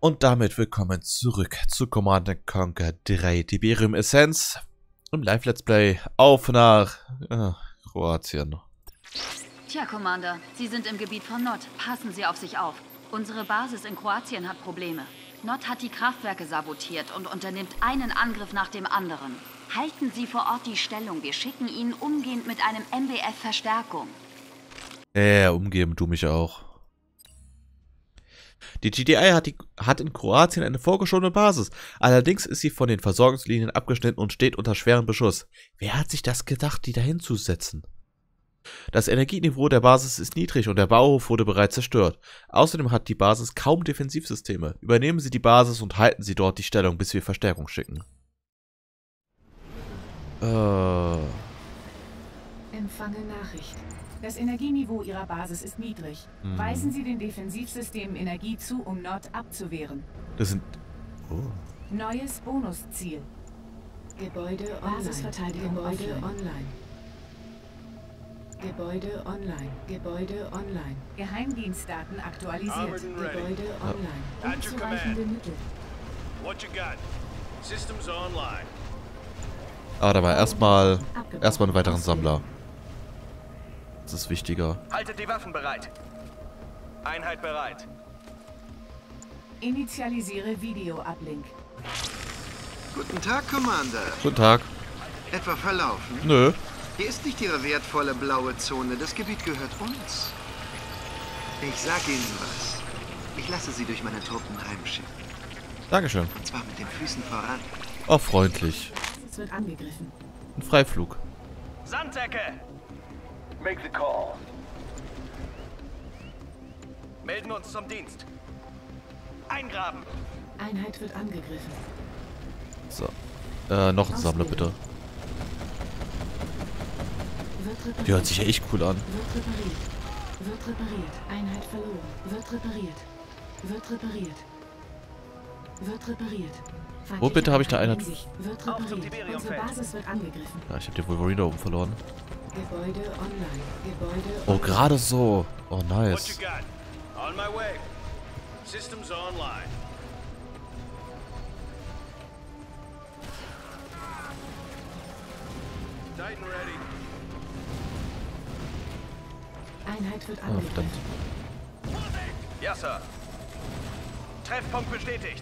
Und damit willkommen zurück zu Command & Conquer 3 Tiberium Essenz im Live-Let's Play auf nach Kroatien. Tja, Commander, Sie sind im Gebiet von Nod. Passen Sie auf sich auf. Unsere Basis in Kroatien hat Probleme. Nod hat die Kraftwerke sabotiert und unternimmt einen Angriff nach dem anderen. Halten Sie vor Ort die Stellung. Wir schicken Ihnen umgehend mit einem MBF Verstärkung. Umgeben du mich auch. Die GDI hat in Kroatien eine vorgeschobene Basis. Allerdings ist sie von den Versorgungslinien abgeschnitten und steht unter schwerem Beschuss. Wer hat sich das gedacht, die dahin zu setzen? Das Energieniveau der Basis ist niedrig und der Bauhof wurde bereits zerstört. Außerdem hat die Basis kaum Defensivsysteme. Übernehmen Sie die Basis und halten Sie dort die Stellung, bis wir Verstärkung schicken. Empfange Nachricht. Das Energieniveau Ihrer Basis ist niedrig. Weisen Sie den Defensivsystemen Energie zu, um Nord abzuwehren. Das sind... Neues Bonusziel. Gebäude online. Basisverteidigung Gebäude online. Gebäude online. Gebäude online. Geheimdienstdaten aktualisiert. Gebäude online. Unzureichende Mittel. What you got? Systems online. Aber da war erstmal einen weiteren Sammler. Das ist wichtiger. Haltet die Waffen bereit. Einheit bereit. Initialisiere Video-Uplink. Guten Tag, Commander. Guten Tag. Etwa verlaufen? Nö. Hier ist nicht Ihre wertvolle blaue Zone. Das Gebiet gehört uns. Ich sag Ihnen was. Ich lasse Sie durch meine Truppen heimschicken. Dankeschön. Und zwar mit den Füßen voran. Oh, freundlich. Es wird angegriffen. Ein Freiflug. Sanddecke! Make the call. Melden uns zum Dienst. Eingraben. Einheit wird angegriffen. So. Noch ein Sammler, bitte. Wird repariert. Die hört sich ja echt cool an. Wird repariert. Wird repariert. Einheit verloren. Wird repariert. Wird repariert. Wird repariert. Wo bitte habe ich da Einheit? Wird Auf zum repariert. Tiberiumfeld. Unsere Basis wird angegriffen. Ja, ich habe den Wolverine da oben verloren. Gebäude online. Gebäude Oh, gerade so. Oh, What you nice. got? On my way. Systems online. Titan ready. Einheit wird Oh, verdammt. angegriffen. Ja, Sir. Treffpunkt bestätigt.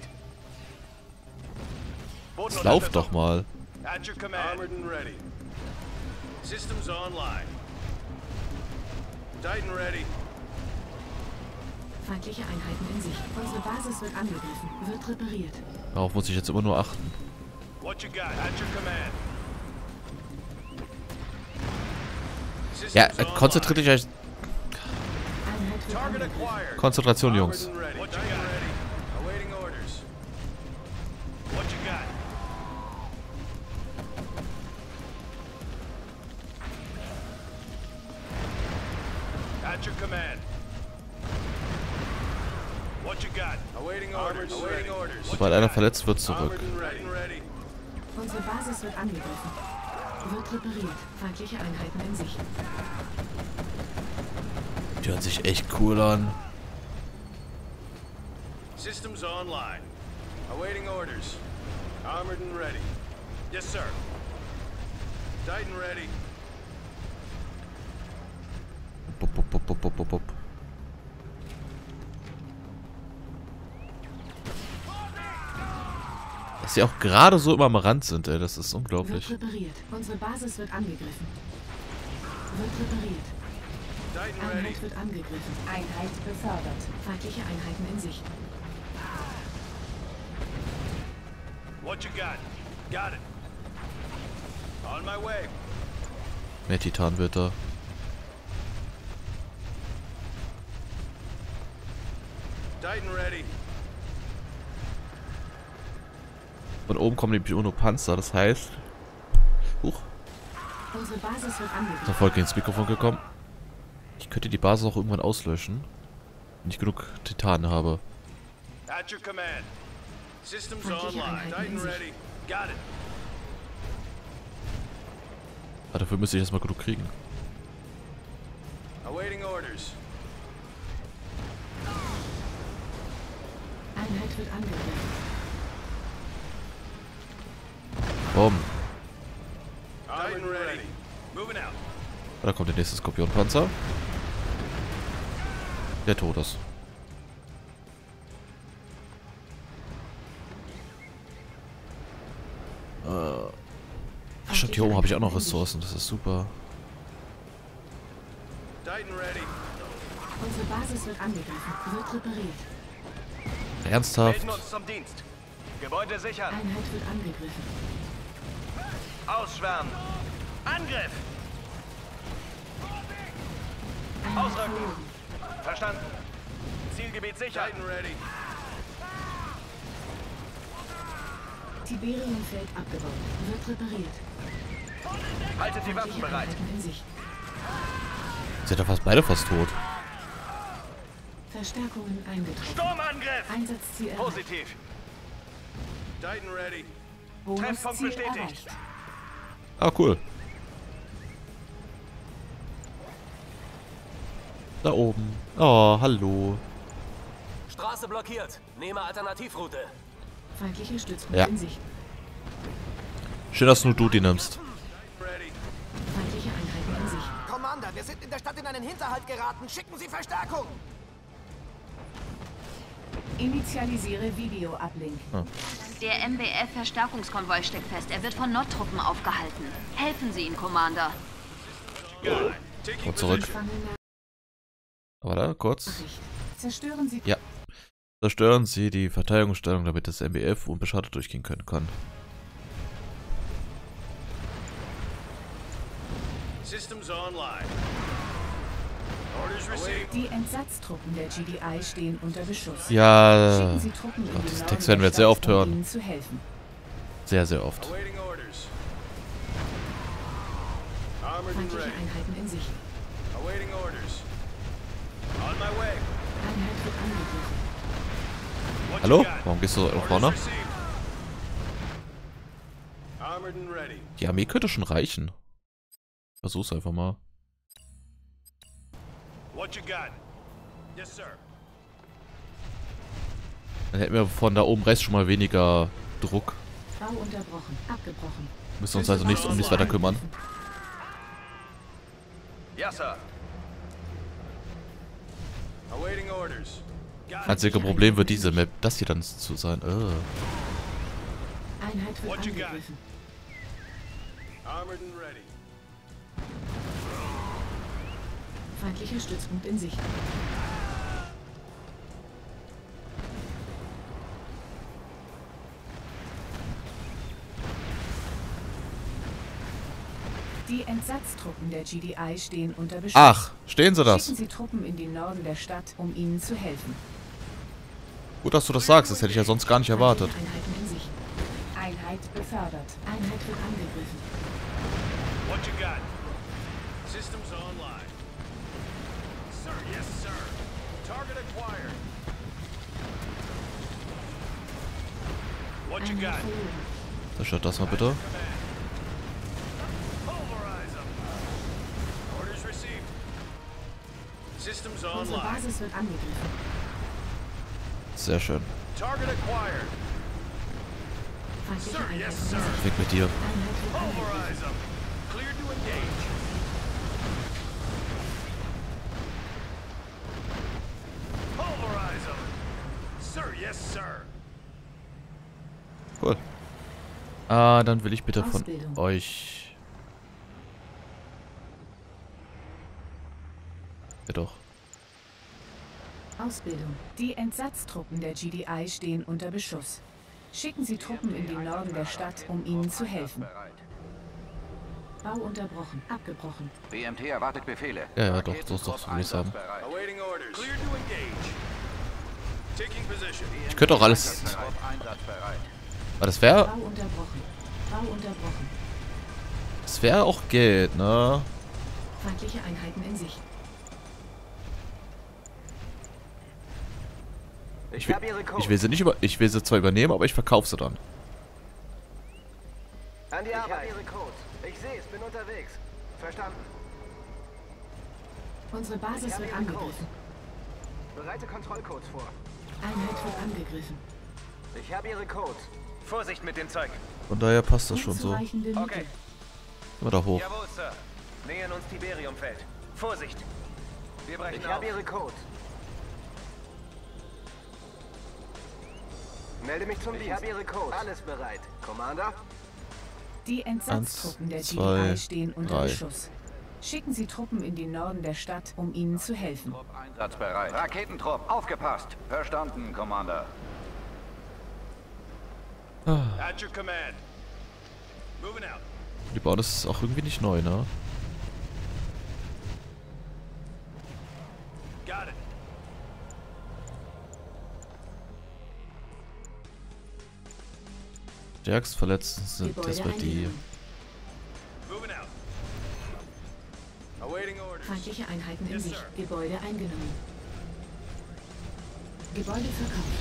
Jetzt lauf doch mal. At your command. Armored and ready. Systems online. Titan ready. Feindliche Einheiten in Sicht. Unsere Basis wird angegriffen. Wird repariert. Darauf muss ich jetzt immer nur achten. What you got? At your command. Systems Ja, online. konzentriert euch. Einheit wird Target angegriffen. acquired. Konzentration, Jungs. Armored and ready. What you got? Awaiting orders. What you got? At your command. What you got? Awaiting orders. Awaiting orders. Sobald einer verletzt wird, zurück. Armored and ready. Unsere Basis wird angegriffen. Wird repariert. Feindliche Einheiten in Sicht. Die hört sich echt cool an. Systems online. Awaiting orders. Armored and ready. Yes, sir. Titan ready. Bup, bup, bup, bup, bup, bup, bup. Dass sie auch gerade so immer am Rand sind, ey, das ist unglaublich. Wird repariert. Unsere Basis wird angegriffen. Wird repariert. Titan ready. Einheit wird angegriffen. Einheit befördert. Feindliche Einheiten in Sicht. What you got? Got it. On my way. Mehr Titan wird da. Titan ready. Von oben kommen nämlich nur Panzer, das heißt... Huch, Unsere Basis wird angegriffen. ist voll ins Mikrofon gekommen. Ich könnte die Basis auch irgendwann auslöschen, wenn ich genug Titan habe. At your command. Systems Feindliche online. Einheiten Titan in Sicht. ready. Got it. Aber dafür müsste ich erstmal genug kriegen. Awaiting orders. Einheit wird angegriffen. Bumm. Titan ready. Moving out. Da kommt der nächste Skorpionpanzer. Der tot ist. Stimmt, hier oben habe ich auch noch Ressourcen. Das ist super. Titan ready. Unsere Basis wird angegriffen. Wird repariert. Ernsthaft? Melden uns zum Dienst. Gebäude sichern. Einheit wird angegriffen. Ausschwärmen. Angriff. Einheit Ausrücken. verloren. Verstanden. Zielgebiet sichern. Titan ready. Tiberiumfeld abgebaut. Wird repariert. Haltet die Waffen Feindliche bereit. Einheiten in Sicht. Sind ja fast beide fast tot. Verstärkungen eingetroffen. Sturmangriff. Einsatzziel erreicht. Positiv. Titan ready. Treffpunkt Bonusziel bestätigt. erreicht. Ah, cool. Da oben. Oh, hallo. Straße blockiert. Nehme Alternativroute. Feindliche Stützpunkt Ja. in Sicht. Schön, dass nur du die nimmst. Ready. Feindliche Einheiten in Sicht. Commander, wir sind in der Stadt in einen Hinterhalt geraten. Schicken Sie Verstärkung. Initialisiere Video-Uplink. Der MBF-Verstärkungskonvoi steckt fest. Er wird von Nord-Truppen aufgehalten. Helfen Sie ihm, Commander. Taking Und zurück. Empfange Aber da, kurz. Nachricht. Zerstören Sie Ja. Zerstören Sie die Verteidigungsstellung, damit das MBF unbeschadet durchgehen können kann. Systems online. Orders received. Die Entsatztruppen der GDI stehen unter Beschuss. Ja, Schicken Sie Truppen in Gott, den diesen Norden Text werden wir der jetzt sehr oft Stadt, um hören. ihnen zu helfen. Sehr, sehr oft. Awaiting orders. Armored and Feindliche ready. Einheiten in Sicht. Awaiting orders. On my way. Einheit wird angegriffen. What Hallo? you got? Warum gehst du so nach Orders vorne? received. Armored and ready. Die Armee könnte schon reichen. Versuch's einfach mal. What you got? Yes, sir. Dann hätten wir von da oben rechts schon mal weniger Druck. Bau unterbrochen. Abgebrochen. Müssen uns also nicht um nichts weiter kümmern. Yes, sir. Awaiting orders. Got it. Einzige Problem wird diese Map, das hier dann zu sein. Einheit wird What you got? angegriffen. Armored and ready. Feindlicher Stützpunkt in Sicht. Die Entsatztruppen der GDI stehen unter Beschuss. Ach, stehen sie das? Schicken Sie Truppen in den Norden der Stadt, um ihnen zu helfen. Gut, dass du das sagst. Das hätte ich ja sonst gar nicht erwartet. Feindliche Einheiten in Sicht. Einheit befördert. Einheit wird angegriffen. What you got? Systems online. Sir, yes, sir. Target acquired. What you Einheit got? verloren. Zerstört das mal bitte. Pulverize them. Orders received. Systems Unsere online. Basis wird angegriffen. Sehr schön. Target acquired. Feindliche Sir, Einheiten yes, in sir. Sicht. Weg mit dir. Einheit wird angegriffen. Pulverize them. Clear to engage. Pulverize them. Sir, yes, sir. Cool. Dann will ich bitte von Ausbildung. euch... Ja doch. Ausbildung. Die Entsatztruppen der GDI stehen unter Beschuss. Schicken Sie Truppen in den Norden der Stadt, um ihnen zu helfen. Bau unterbrochen. Abgebrochen. BMT erwartet Befehle. Ja, doch, so will ich's haben. Awaiting orders. Clear to engage. Taking position. Ich könnte auch alles... Einsatzbereit. Aber das wäre... Bau unterbrochen. Bau unterbrochen. Das wäre auch Geld, ne? Feindliche Einheiten in Sicht. Ich will sie nicht über... Ich will sie zwar übernehmen, aber ich verkaufe sie dann. An die Arbeit. Ihre Codes. Ich sehe es, bin unterwegs. Verstanden. Unsere Basis wird angegriffen. Bereite Kontrollcodes vor. Einheit wird angegriffen. Ich habe Ihre Codes. Vorsicht mit dem Zeug. Von daher passt das schon so. Unzureichende Mittel. Okay. Immer da hoch. Jawohl, Sir. Nähern uns Tiberiumfeld. Vorsicht. Wir brechen auf. Ich habe Ihre Codes. Melde mich zum Dienst. Ich habe Ihre Codes. Alles bereit. Commander? Die Entsatztruppen der 1, GDI 2, stehen unter 3. Beschuss. Schicken Sie Truppen in den Norden der Stadt, um ihnen zu helfen. Trupp einsatzbereit. Raketentrupp, aufgepasst. Verstanden, Commander. At your command. Moving out. Die bauen das auch irgendwie nicht neu, ne? Got it. Stärkst Verletzten sind Gebäude erstmal die. eingenommen. Moving out. Awaiting orders. Feindliche Einheiten in Yes, Sicht. sir. Gebäude eingenommen. Gebäude verkauft.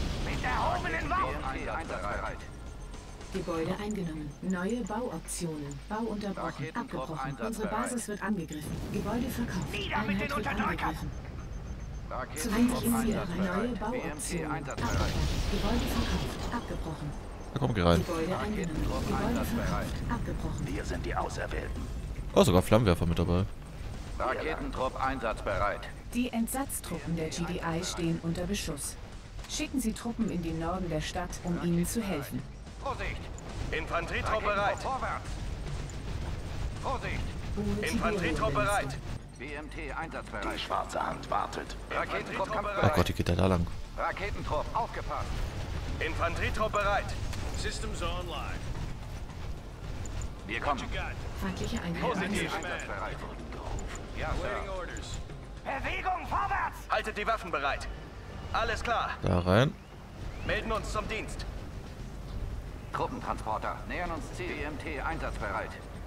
BMT einsatzbereit. Gebäude eingenommen. Neue Bauoptionen. Bau unterbrochen. Raketentrupp Abgebrochen. einsatzbereit. Unsere Basis wird angegriffen. Gebäude verkauft. Einheit wird angegriffen. Raketentrupp Feindliche Ziele. Neue einsatzbereit. BMT Bauoptionen. einsatzbereit. Abgebrochen. Gebäude verkauft. Abgebrochen. Da komm, geh rein. Gebäude eingenommen. Raketentrupp Gebäude einsatzbereit. verkauft. Abgebrochen. Wir sind die Auserwählten. Oh, sogar Flammenwerfer mit dabei. Raketentrupp einsatzbereit. Die Entsatztruppen der GDI stehen unter Beschuss. Schicken Sie Truppen in den Norden der Stadt, um ihnen zu helfen. Vorsicht! Infanterietrupp bereit. Vorwärts! Vorsicht! Hohe Infanterietrupp bereit. BMT einsatzbereit. Schwarze Hand wartet. Raketentrupp Oh kampfbereit. Gott, die geht ja da lang. Raketentrupp aufgepasst. Infanterietrupp bereit. Systems online. Wir What kommen. you got? Feindliche Einheiten Positiv. in Sicht. Einsatzbereit. Ja, Awaiting Sir. orders. Bewegung vorwärts. Haltet die Waffen bereit. Alles klar. Da rein. Melden uns zum Dienst. Truppentransporter. Nähern uns Ziel. BMT einsatzbereit.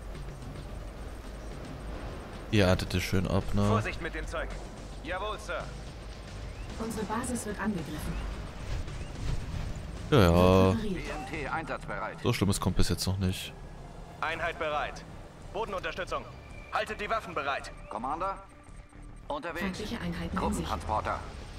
Ihr erntet es schön ab, ne? Vorsicht mit dem Zeug. Jawohl, Sir. Unsere Basis wird angegriffen. Ja, ja. Repariert. BMT einsatzbereit. So Schlimmes kommt bis jetzt noch nicht. Einheit bereit. Bodenunterstützung. Haltet die Waffen bereit. Commander? Unterwegs. Feindliche Einheiten in Sicht. Truppentransporter.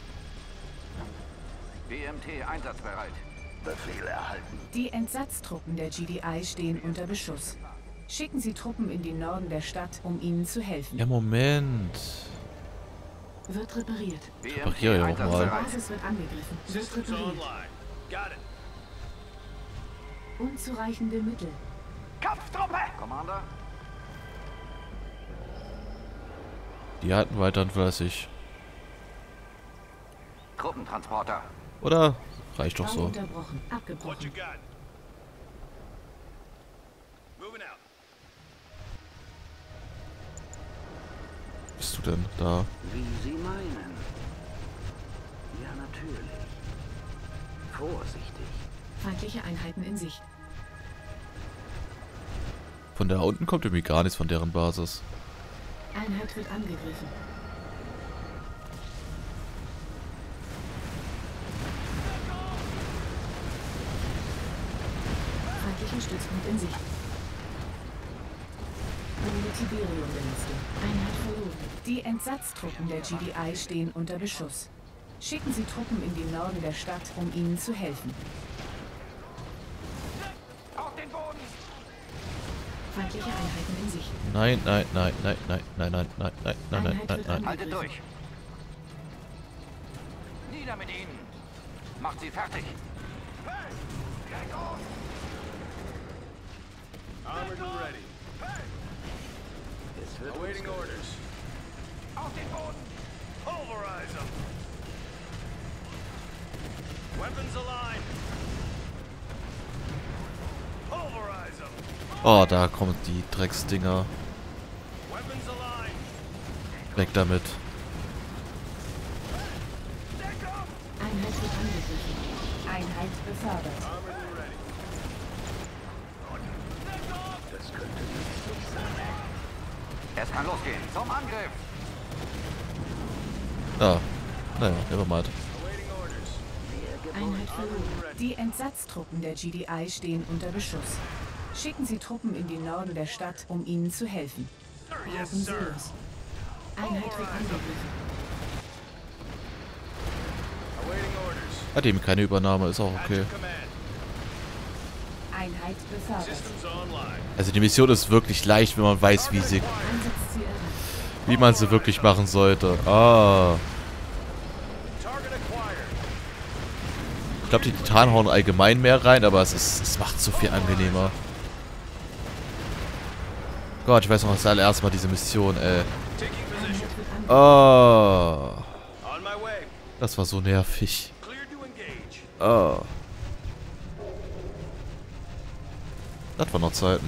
BMT einsatzbereit. Befehl erhalten. Die Entsatztruppen der GDI stehen unter Beschuss. Schicken Sie Truppen in den Norden der Stadt, um ihnen zu helfen. Ja, Moment. Wird repariert. BMT Repariere ja auch mal. Unsere einsatzbereit. Basis wird angegriffen. Wird Systems repariert. online. Got it. Unzureichende Mittel. Kampftruppe. Commander? Die halten weiterhin fleißig. Truppentransporter. Oder? Reicht doch Bau so. unterbrochen. What you Abgebrochen. got? Moving out. Bist du denn da? Wie Sie meinen. Ja, natürlich. Vorsichtig. Feindliche Einheiten in Sicht. Von da unten kommt irgendwie gar nichts von deren Basis. Einheit wird angegriffen. Feindlichen Stützpunkt in Sicht. Ohne Tiberium-Belastung. Einheit verloren. Die Entsatztruppen der GDI stehen unter Beschuss. Schicken Sie Truppen in den Norden der Stadt, um ihnen zu helfen. Auf den Boden. Feindliche Einheiten in Sicht. Nein, nein, nein, nein, nein, nein, nein, nein, nein, nein, nein, Einheit nein, wird nein. Haltet angegriffen. durch. Nieder mit ihnen. Macht sie fertig. Armored and ready. Es wird uns Awaiting orders. Auf den Boden. Pulverize them. Weapons aligned. Pulverize them. Oh, da kommen die Drecksdinger. Weapons aligned. Weg damit. Einheit wird angegriffen. Einheit befördert. Armored and ready. Das könnte nützlich sein. Es kann losgehen. Zum Angriff. Ah, naja, nevermind. Awaiting orders. Einheit verloren. Die Entsatztruppen der GDI stehen unter Beschuss. Schicken Sie Truppen in den Norden der Stadt, um ihnen zu helfen. Yes, Brauchen Sie sir. los. Einheit wird angegriffen. Awaiting orders. Hat eben keine Übernahme, ist auch okay. Einheit befördert. Systems online. Also die Mission ist wirklich leicht, wenn man weiß, Einsatzziel erreicht. wie man sie wirklich machen sollte. Ah. Target acquired. Ich glaube, die Titanen hauen allgemein mehr rein, aber es macht es so viel angenehmer. Gott, ich weiß noch das allererste Mal diese Mission, ey. Taking position. Oh. On my way. Das war so nervig. Clear to engage. Oh. Das waren noch Zeiten.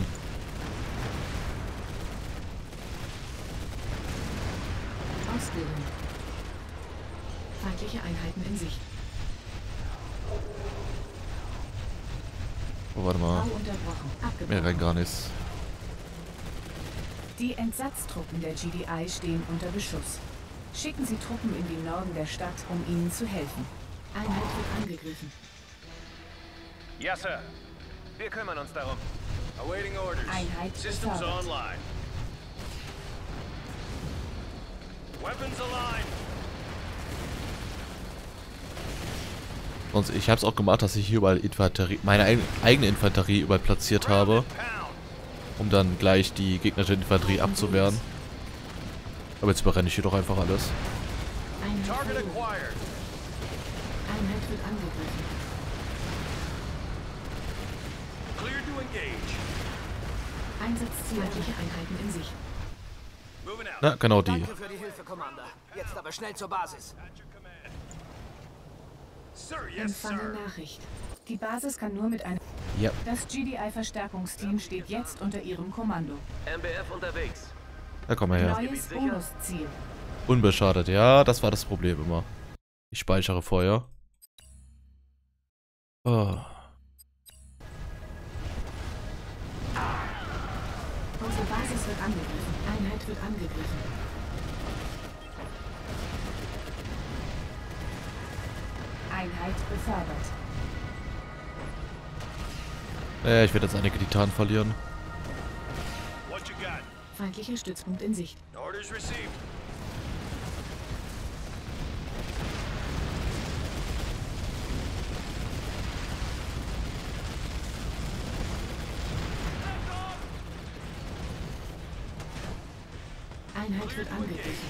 Ausbildung. Feindliche Einheiten in Sicht. Oh, warte mal. Bau unterbrochen. Mehr Abgebrochen. rein gar nichts. Die Entsatztruppen der GDI stehen unter Beschuss. Schicken Sie Truppen in den Norden der Stadt, um ihnen zu helfen. Einheit wird angegriffen. Ja, Sir. Wir kümmern uns darum. Awaiting orders. Einheit Systems befördert. online. Weapons aligned. Sonst, ich habe es auch gemacht, dass ich hier überall Infanterie, meine eigene Infanterie überall platziert habe, Pound. um dann gleich die gegnerische Infanterie abzuwehren. Aber jetzt überrenne ich hier doch einfach alles. Einheit Target verloren. acquired. Einheit wird angegriffen. Clear to engage. Einsatzziel feindliche Einheiten in Sicht. Moving out. Na, genau die. Danke für die Hilfe, Commander. Jetzt aber schnell zur Basis. At your command. Sir, yes, Empfange sir. Nachricht. Die Basis kann nur mit einem... Ja. Das GDI-Verstärkungsteam steht jetzt unter Ihrem Kommando. MBF unterwegs. Da komm mal her. Neues Bonusziel. Unbeschadet. Ja, das war das Problem immer. Ich speichere vorher. Oh. Unsere Basis wird angegriffen. Einheit wird angegriffen. Einheit befördert. Ich werde jetzt einige Titanen verlieren. What you got? Feindlicher Stützpunkt in Sicht. Orders received. Einheit wird angegriffen.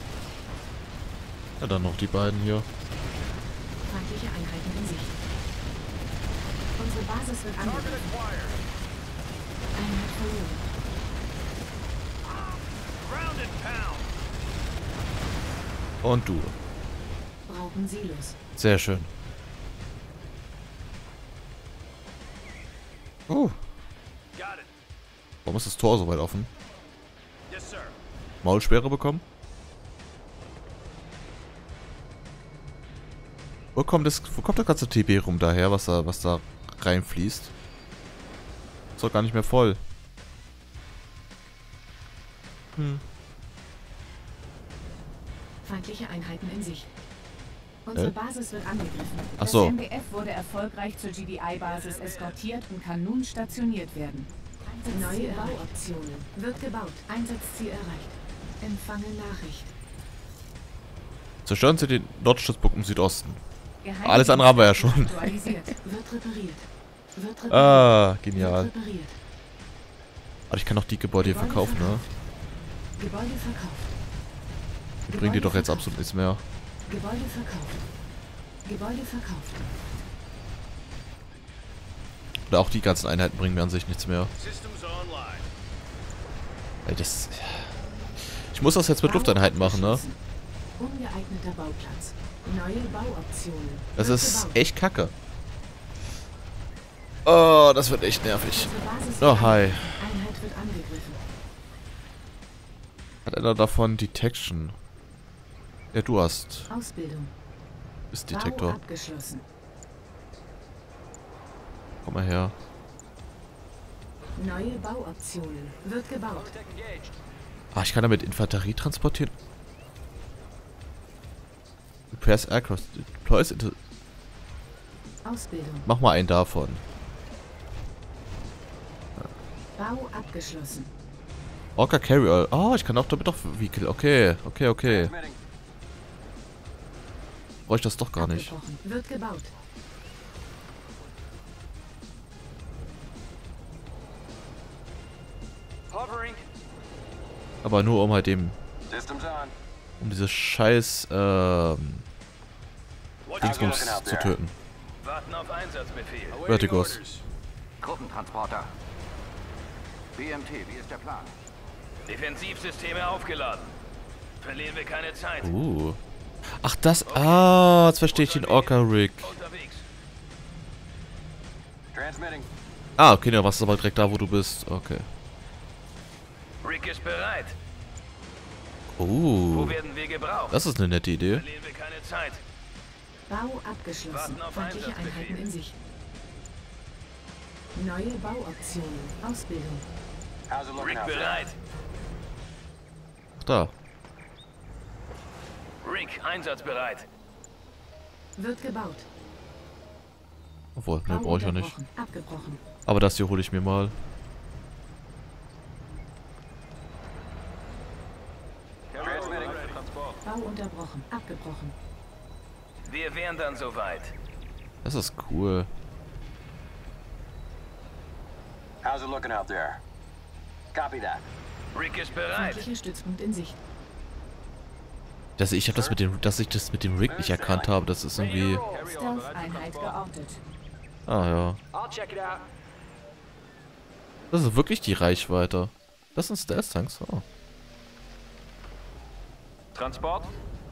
Ja, dann noch die beiden hier. Feindliche Einheiten in Sicht. Unsere Basis wird Target angegriffen. acquired. Einheit verloren. Ground and pound. Und du. Brauchen Silos. Sehr schön. Oh, Got it. warum ist das Tor so weit offen? Yes, sir. Maulsperre bekommen? Wo kommt das ganze TB rum daher, was da reinfließt? Ist doch gar nicht mehr voll. Feindliche Einheiten in Sicht. Unsere Basis wird angegriffen. Ach so. Das MBF wurde erfolgreich zur GDI-Basis eskortiert und kann nun stationiert werden. Neue Bauoptionen. Wird gebaut. Einsatzziel erreicht. Empfange Nachricht. Zerstören Sie den Nordstützpunkt im Südosten. Geheime Alles andere haben wir ja schon. Aktualisiert. Wird repariert. Wird repariert. Ah, Wird genial. repariert. Aber ich kann auch die Gebäude hier verkaufen, ne? Gebäude verkauft. Die bringen dir doch jetzt absolut nichts mehr. Gebäude verkauft. Gebäude verkauft. Oder auch die ganzen Einheiten bringen mir an sich nichts mehr. Systems online. Ey, das... Ich muss das jetzt mit Lufteinheiten machen, ne? Ungeeigneter Bauplatz. Neue Bauoptionen. Das Wird ist gebaut. echt kacke. Oh, das wird echt nervig. Unsere Basis Oh, wird hi. Einheit wird angegriffen. Hat einer davon Detection? Ja, du hast. Ausbildung. Ist Bau Detektor. abgeschlossen. Komm mal her. Neue Bauoptionen. Wird gebaut. Ah, ich kann damit Infanterie transportieren. Repairs Aircraft. Deploys into... Ausbildung. Mach mal einen davon. Bau abgeschlossen. Orca Carrier. Oh, ich kann auch damit auch Vehicle. Okay, okay, okay. brauche ich das doch gar nicht. Abgebrochen. Wird gebaut. Hovering. Aber nur um halt eben, Systems on. um diese scheiß, Dingsbums zu töten. Warten auf Einsatzbefehl. Vertigos. Gruppentransporter. BMT, wie ist der Plan? Defensivsysteme aufgeladen. Verlieren wir keine Zeit. Ach, das, jetzt verstehe ich den Orca-Rig. Unterwegs. Transmitting. Okay, ne, was ist aber direkt da, wo du bist. Okay. Rick ist bereit. Wo werden wir gebraucht? Das ist eine nette Idee. Verlieren wir keine Zeit. Bau abgeschlossen. Warten auf Feindliche Einsatzbefehl. Einheiten in Sicht. Neue Bauoptionen. Ausbildung. How's it looking Rick out there? bereit. Ach, da. Rick einsatzbereit. Wird gebaut. Obwohl, ne, brauche ich ja nicht. unterbrochen. Abgebrochen. Aber das hier hole ich mir mal. Transmitting. Bau unterbrochen. Abgebrochen. Wir wären dann soweit. Das ist cool. How's it looking out there? Copy that. Rick ist bereit. Feindlicher Stützpunkt in Sicht. Dass ich das mit dem Rig nicht erkannt habe, das ist irgendwie. Stealth-Einheit geortet. Ah ja. I'll check it out. Das ist wirklich die Reichweite. Das sind Stealth-Tanks. Oh. Transport.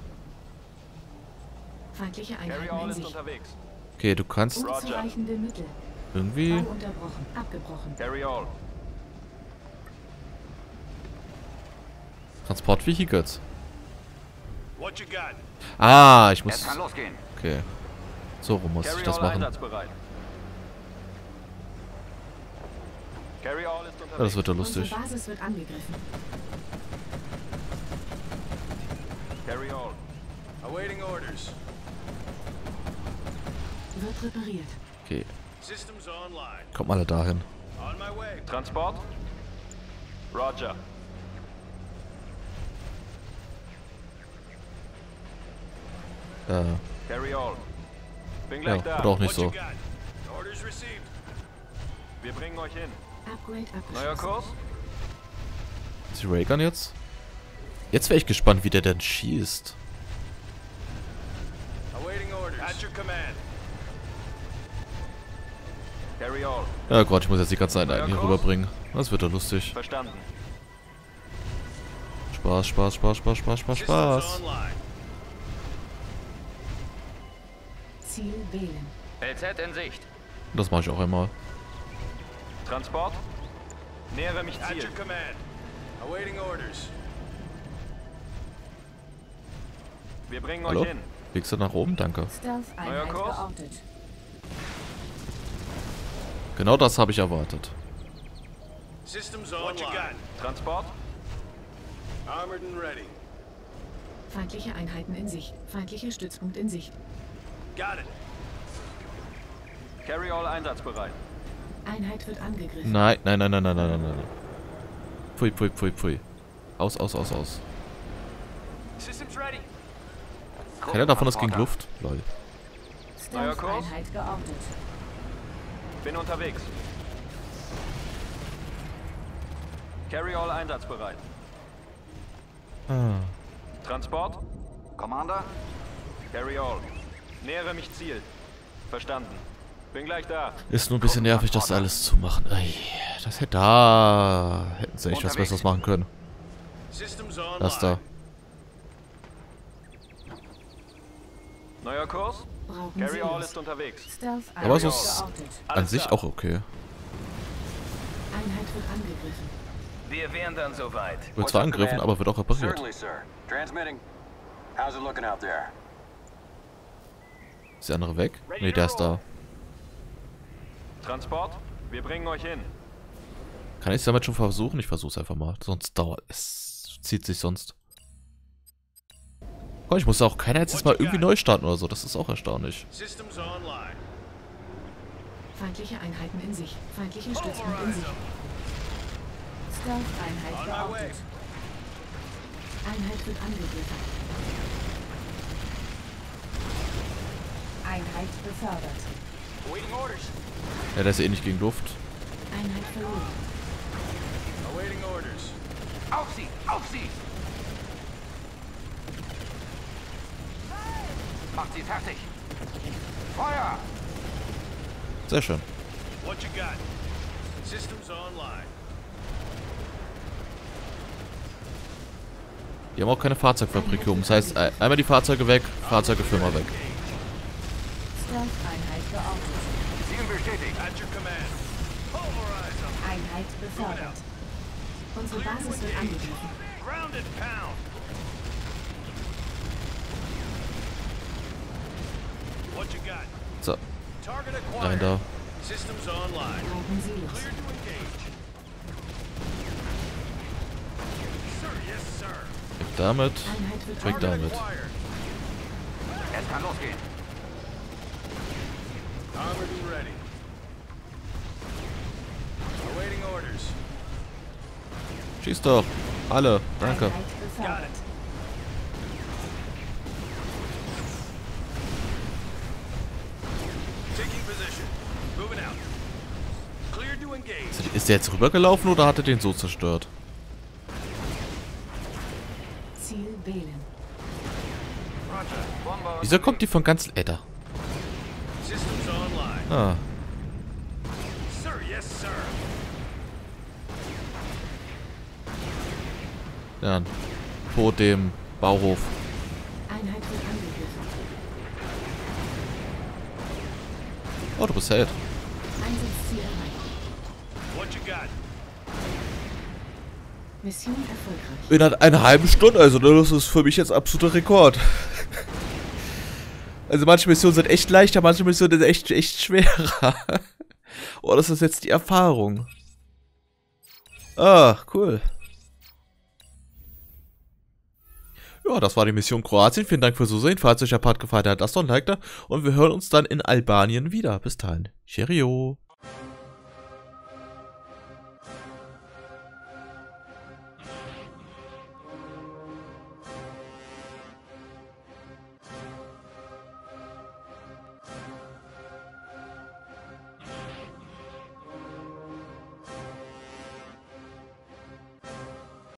Feindliche Einheiten in Sicht. unterwegs. Okay, du kannst Unzureichende Mittel. irgendwie. Bau unterbrochen. Abgebrochen. Carry all. Transportvehicles. What you got? Ah, ich Es muss. kann losgehen. Okay. So rum muss ich das machen. Einsatzbereit. Carry all ist Ja, das unterwegs. wird ja Unsere lustig. Basis wird angegriffen. Carry all. Awaiting orders. Wird repariert. Okay, Systems online. kommt alle dahin. On my way. Transport. Roger. Carry all. Bin Ja, gleich da. oder auch nicht What you so. got? Orders received. Wir bringen euch hin. Upgrade Neuer abgeschlossen. Kurs? Ist die Raygun jetzt? Jetzt wäre ich gespannt, wie der denn schießt. Awaiting orders. At your command. Carry all. Ja Gott, ich muss jetzt die ganzen Einheiten hier rüberbringen. Das wird ja lustig. Verstanden. Spaß, Spaß, Spaß, Spaß, Spaß, Spaß, Systems Spaß. online. Ziel wählen. LZ in Sicht. Das mache ich auch einmal. Transport. Nähere mich At Ziel. your command. Awaiting orders. Wir bringen Hallo? euch hin. Fliegst du nach oben? Danke. Stealth-Einheit Neuer Kurs? geortet. Genau das habe ich erwartet. Systems online. What you got? Transport. Armored and ready. Feindliche Einheiten in Sicht. Feindlicher Stützpunkt in Sicht. Got it. Carry all einsatzbereit. Einheit wird angegriffen. Nein, nein, nein, nein, nein, nein, nein, nein. Pfui, pfui, pfui, pfui. Aus, aus, aus, aus. Systems ready. Keiner davon ist gegen Luft. Lol. Neuer Kurs? Stealth-Einheit geortet. Bin unterwegs. Carry all einsatzbereit. Ah. Transport. Commander? Carry all. Nähere mich Ziel. Verstanden. Bin gleich da. Ist nur ein bisschen nervig, das alles zu machen. Ey, das hätte da. Hätten sie echt was Besseres machen können. Systems online. Das da. Neuer Kurs. Brauchen Carry Sie all los. ist unterwegs. Stealth-Einheit Aber es ist geortet. an sich auch okay. Einheit wird angegriffen. Wir wären dann soweit. Wird zwar angegriffen, aber wird auch repariert. Certainly, sir. Transmitting. How's it looking out there? Ist der andere weg? Ne, der ist da. Transport. Wir bringen euch hin. Kann ich es damit schon versuchen? Ich versuche es einfach mal. Sonst dauert es. Zieht sich sonst. Komm, ich muss auch keiner jetzt mal irgendwie neu starten oder so. Das ist auch erstaunlich. Systems online. Feindliche Einheiten in Sicht. Feindlicher Stützpunkt in Sicht. Stealth-Einheit On my way. geortet. Einheit wird angegriffen. Einheit befördert. Awaiting orders. Ja, der ist eh nicht gegen Luft. Einheit verloren. Awaiting orders. Auf sie! Auf sie! Macht sie fertig! Feuer! Sehr schön. What you got? Systems online. Die haben auch keine Fahrzeugfabrik hier oben. Das heißt, einmal die Fahrzeuge weg, Fahrzeuge für immer weg. Stealth-Einheit geortet. Ziel bestätigt! At your command. Pulverize them. Einheit befördert. Unsere Basis wird angegriffen. Ground and pound. What you got? So, Target rein acquired. da. Systems online. Brauchen Silos. Clear to engage. Sir, yes, sir. Weg damit. Einheit wird Weg angegriffen. damit. Acquired. Es kann losgehen! Armored and ready. Awaiting orders. Schieß doch. Alle. Danke. Einheit befördert. Taking position. Moving out. Clear to engage. Ist der jetzt rübergelaufen oder hat er den so zerstört? Ziel wählen. Roger. Bomber. Wieso kommt die von ganz... da. Systems online. Ah. Sir, yes, sir. Ja. Vor dem Bauhof. Einheit wird angegriffen. Oh, du bist Held. Einsatzziel erreicht. What you got? Mission erfolgreich. In einer halben Stunde, also das ist für mich jetzt absoluter Rekord. Also manche Missionen sind echt leichter, manche Missionen sind echt schwerer. Oh, das ist jetzt die Erfahrung. Ah, cool. Ja, das war die Mission Kroatien. Vielen Dank fürs Zusehen. Falls euch der Part gefallen hat, lasst doch ein Like da. Und wir hören uns dann in Albanien wieder. Bis dahin. Cheerio.